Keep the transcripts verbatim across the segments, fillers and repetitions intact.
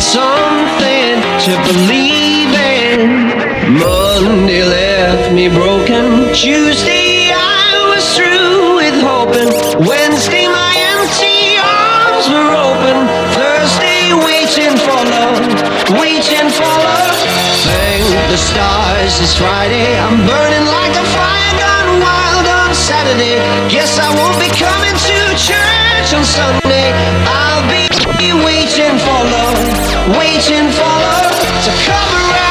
something to believe in. Monday left me broken. Tuesday I was through with hoping. Wednesday my empty arms were open. Thursday waiting for love, waiting for love. Thank the stars it's Friday. I'm burning like a fire gone wild on Saturday. Guess I won't be coming to church on Sunday. I'll be waiting for love, waiting for love to come around.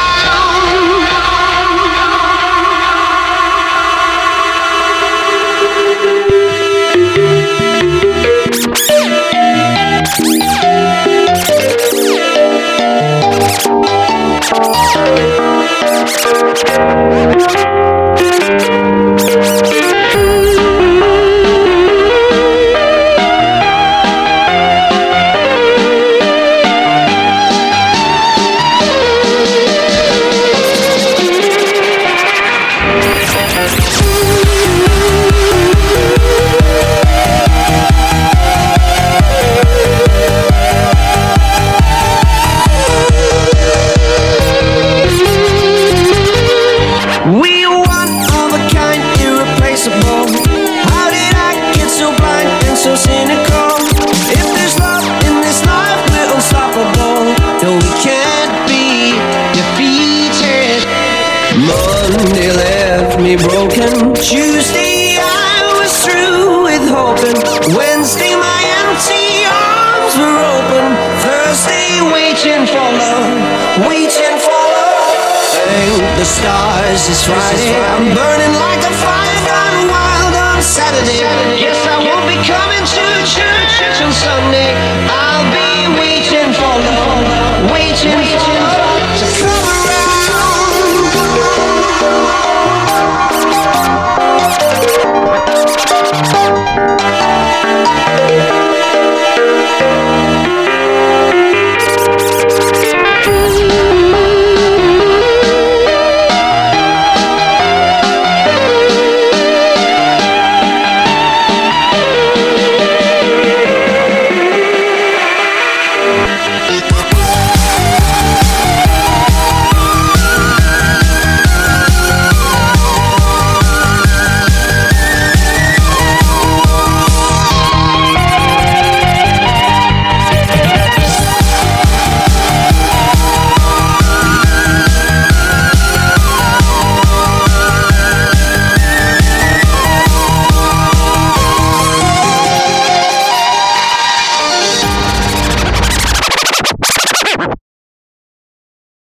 Monday left me broken. Tuesday I was through with hoping. Wednesday my empty arms were open. Thursday waiting for love, waiting for love. Thank the stars it's Friday. I'm burning like a fire gone wild on Saturday. Yes, I